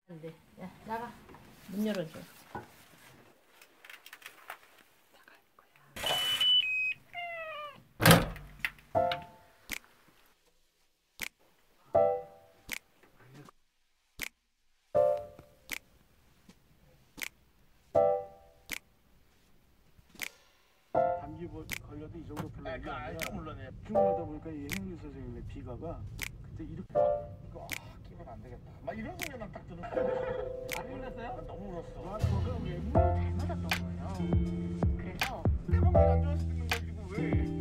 안 돼. 야, 나가. 문 열어줘. 감기 걸려도 이 정도 불러는 게 아니라 좀 물러내. 중하다 보니까 이 행윤 선생님의 비가가 그때 이렇게 이거 끼면 안 되겠다. 막 이런 소리만 딱 들었어. 안 울렸어요? 너무 울었어. 아 그거가 왜 잘 맞았던 거예요. 그래서 내가 안 좋아할 수도 있는 거지 이거 왜?